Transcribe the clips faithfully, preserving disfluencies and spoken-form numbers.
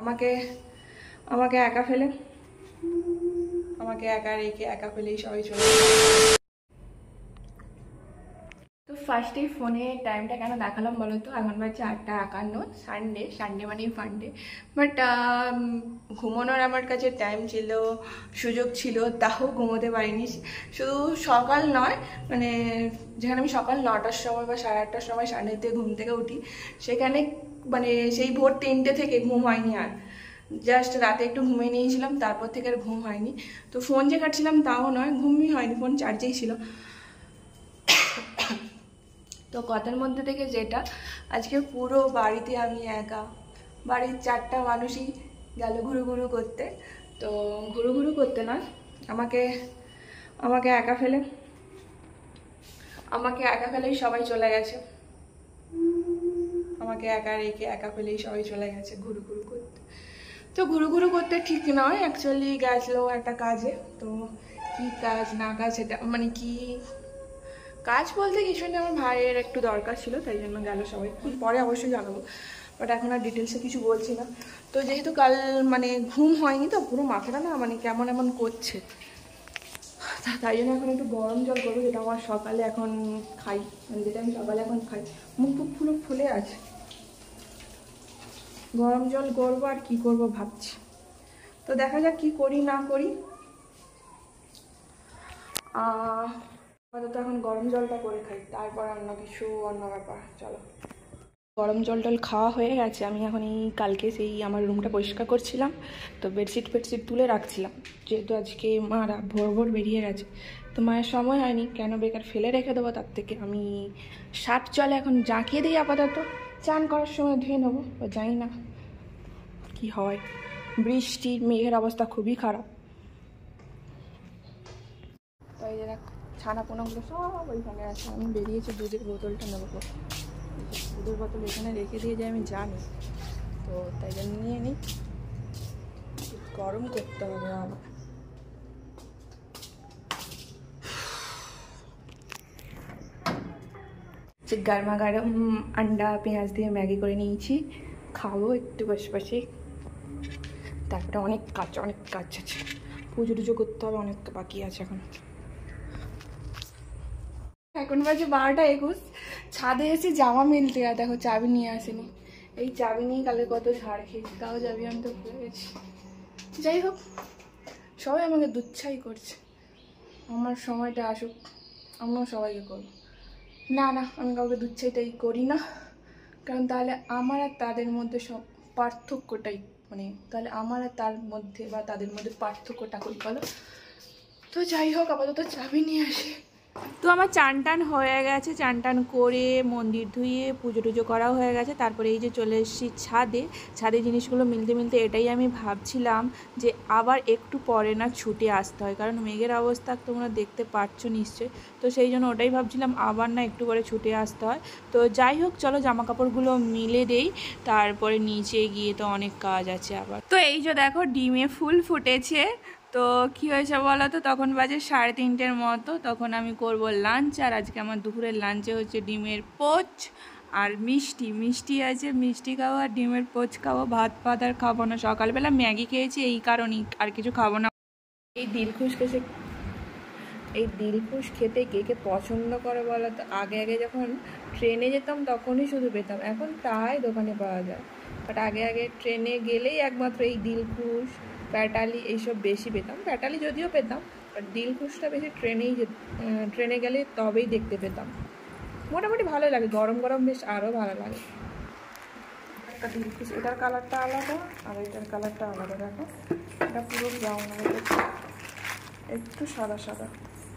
আমাকে আমাকে একা ফেলে আমাকে একা রেখে একা ফেলেই সবাই চলে যায়। তো ফার্স্টেই ফোনে টাইমটা কেন দেখালাম বলো তো, এখন বাজছে আটটা একান্ন, সানডে সানডে মানেই ফান্ডে। বাট ঘুমানোর আমার কাছে টাইম ছিল, সুযোগ ছিল, তাও ঘুমোতে পারিনি। শুধু সকাল নয়, মানে যেখানে আমি সকাল নটার সময় বা সাড়ে আটটার সময় সানডেতে ঘুম থেকে উঠি, সেখানে মানে সেই ভোর তিনটে থেকে ঘুম হয়নি। আর জাস্ট রাতে একটু ঘুমিয়ে নিয়েছিলাম, তারপর থেকে আর ঘুম হয়নি। তো ফোন যে কাটছিলাম তাও নয়, ঘুমই হয়নি, ফোন চার্জেই ছিল। তো কথার মধ্যে থেকে যেটা, আজকে পুরো বাড়িতে আমি একা, বাড়ির চারটা মানুষই গেল ঘুরু ঘুরু করতে। তো ঘুরু ঘুরু করতে না, আমাকে আমাকে একা ফেলে আমাকে একা ফেলেই সবাই চলে গেছে। আমাকে একা রেখে একা ফেলেই সবাই চলে গেছে ঘুরু ঘুরু করতে। তো ঘুরু ঘুরু করতে ঠিক নয়, অ্যাকচুয়ালি গেছিলো একটা কাজে। তো কি কাজ না কাজ সেটা মানে কি কাজ বলতে কিছু না, আমার ভাইয়ের একটু দরকার ছিল, তাই জন্য গেল সবাই। পরে অবশ্যই জানাবো, বাট এখন আর ডিটেলসে কিছু বলছি না। তো যেহেতু কাল মানে ঘুম হয়নি, তো পুরো মাথাটা না মানে কেমন এমন করছে, তাই জন্য এখন একটু গরম জল করবো, যেটা আমার সকালে এখন খাই, মানে যেটা আমি সকালে এখন খাই। মুখ টুক ফুলো ফুলে আছে, গরম জল করবো আর কি করব ভাবছি। তো দেখা যাক কি করি না করি। আপাতত এখন গরম জলটা করে খাই, তারপর অন্য কিছু অন্য ব্যাপার। চলো, গরম জল টল খাওয়া হয়ে গেছে। আমি এখন এই কালকে সেই আমার রুমটা পরিষ্কার করছিলাম, তো বেডশিট ফেডশিট তুলে রাখছিলাম, যেহেতু আজকে মারা ভোর ভোর বেরিয়ে গেছে। তো মায়ের সময় হয়নি, কেন বেকার ফেলে রেখে দেবো, তার থেকে আমি সার্ফ জলে এখন জাঁকিয়ে দিই আপাতত, চান করার সময় ধুয়ে নেবো। জানি না কি হয়, বৃষ্টির মেঘের অবস্থা খুবই খারাপ। তাই যে দেখ ছানা পোনাগুলো সব ওইখানে আছে, আমি বেরিয়েছি দুধের বোতলটা নেবো। দুধের বোতল এখানে রেখে দিয়ে যাই আমি জানি, তো তাই জন্য নিয়ে নিই। গরম করতে হবে আবার। গরমা গরম আন্ডা পেঁয়াজ দিয়ে ম্যাগি করে নিয়েছি, খাবো একটু বসে বসে। তারপরে অনেক কাজ অনেক কাজ আছে, পুজো টুজো করতে হবে, অনেক বাকি আছে এখন। এখন বাজে বারোটা একুশ, ছাদে এসে জামা মিলতে, আর দেখো চাবি নিয়ে আসেনি। এই চাবি নিয়ে কালে কত ঝাড় খেয়েছি, তাও চাবি আনতে ভুলে গেছি। যাই হোক, সবাই আমাকে দুচ্ছাই করছে, আমার সময়টা আসুক আমিও সবাইকে করবো। না না, আমি কাউকে দুচ্ছাইটাই করি না, কারণ তাহলে আমার আর তাদের মধ্যে সব পার্থক্যটাই, মানে তাহলে আমার আর তার মধ্যে বা তাদের মধ্যে পার্থক্যটা কই বলো। তো যাই হোক, আপাতত চাবি নিয়ে আসি। তো আমার চান টান হয়ে গেছে, চান টান করে মন্দির ধুয়ে পুজো টুজো করাও হয়ে গেছে। তারপরে এই যে চলে এসেছি ছাদে, ছাদে জিনিসগুলো মিলতে মিলতে এটাই আমি ভাবছিলাম যে আবার একটু পরে না ছুটে আসতে হয়, কারণ মেঘের অবস্থা তোমরা দেখতে পাচ্ছ নিশ্চয়ই। তো সেই জন্য ওটাই ভাবছিলাম, আবার না একটু পরে ছুটে আসতে হয়। তো যাই হোক, চলো জামা কাপড়গুলো মিলে দেই, তারপরে নিচে গিয়ে তো অনেক কাজ আছে আবার। তো এই যে দেখো ডিমে ফুল ফুটেছে। তো কী হয়েছে বলো তো, তখন বাজে সাড়ে তিনটের মতো, তখন আমি করব লাঞ্চ। আর আজকে আমার দুপুরের লাঞ্চে হচ্ছে ডিমের পোচ আর মিষ্টি মিষ্টি আছে, মিষ্টি খাবো আর ডিমের পোচ খাবো। ভাত ফাত আর খাবো না, সকালবেলা ম্যাগি খেয়েছি এই কারণেই, আর কিছু খাবো না। এই দিলখুশ খেতে এই দিলখুশ খেতে কে কে পছন্দ করে বলো তো। আগে আগে যখন ট্রেনে যেতাম তখনই শুধু পেতাম, এখন তাই দোকানে পাওয়া যায়। বাট আগে আগে ট্রেনে গেলেই একমাত্র এই দিলখুশ, প্যাটালি এইসব বেশি পেতাম। প্যাটালি যদিও পেতাম, বাট দিলখুশটা বেশি ট্রেনেই ট্রেনে গেলে তবেই দেখতে পেতাম। মোটামুটি ভালো লাগে, গরম গরম বেশ আরও ভালো লাগে। একটা দিলখুশ, এটার কালারটা আলাদা আর এটার কালারটা আলাদা। দেখো এটা পুরো ব্রাউন, একটু সাদা সাদা,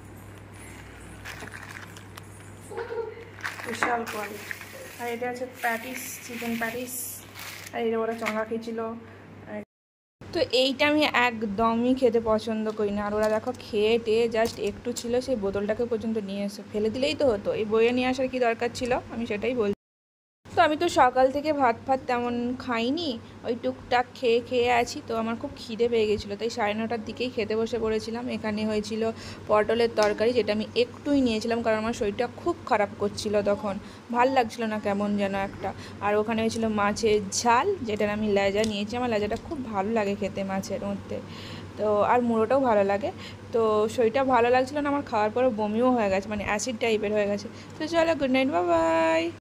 বিশাল কোয়ালিটি। আর এটা আছে প্যাটিস, চিকেন প্যাটিস, আর এটা ওরা চঙ্গা খেয়েছিল। তো এইটা আমি একদমই খেতে পছন্দ করি না। আর ওরা দেখো খেয়ে টেয়ে জাস্ট একটু ছিল, সেই বোতলটাকে পর্যন্ত নিয়ে এসে ফেলে দিলেই তো হতো, এই বইয়ে নিয়ে আসার কি দরকার ছিল, আমি সেটাই বলছি। তো আমি তো সকাল থেকে ভাত ফাত তেমন খাইনি, ওই টুকটাক খেয়ে খেয়ে আছি। তো আমার খুব খিদে পেয়ে গেছিলো, তাই সাড়ে নটার দিকেই খেতে বসে পড়েছিলাম। এখানে হয়েছিল পটলের তরকারি, যেটা আমি একটুই নিয়েছিলাম কারণ আমার শরীরটা খুব খারাপ করছিল তখন, ভাল লাগছিল না কেমন যেন একটা। আর ওখানে হয়েছিল মাছের ঝাল, যেটার আমি লেজা নিয়েছি, আমার লেজাটা খুব ভালো লাগে খেতে মাছের মধ্যে। তো আর মুড়োটাও ভালো লাগে। তো শরীরটা ভালো লাগছিলো না আমার, খাওয়ার পরে বমিও হয়ে গেছে, মানে অ্যাসিড টাইপের হয়ে গেছে। তো চলো, গুড নাইট, বাই বাই।